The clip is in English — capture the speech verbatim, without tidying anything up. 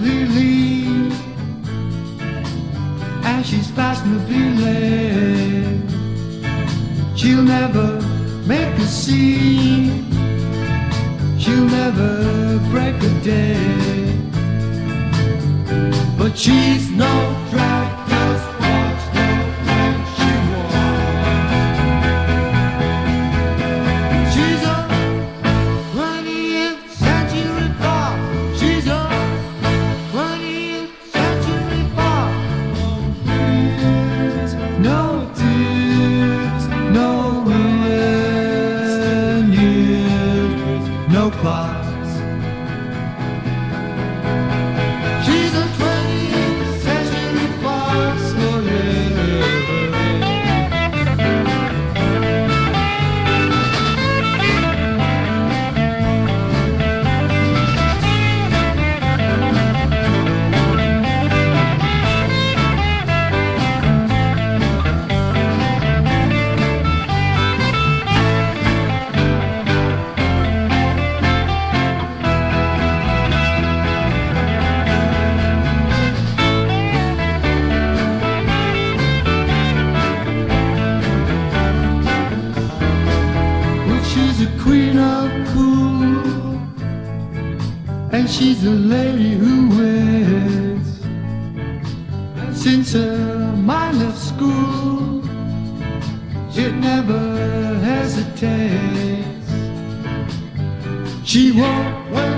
completely, and she's fashionably late. She'll never make a scene, she'll never break a day, but she's no drag, just walks the way she walks. She's a twentieth century fox. She's a twentieth century fox. No tears, no ruin years, no clocks. She's a twentieth century fox, oh she's a queen of cool, and she's a lady who waits. Since her mind left school, it never hesitates. She won't wait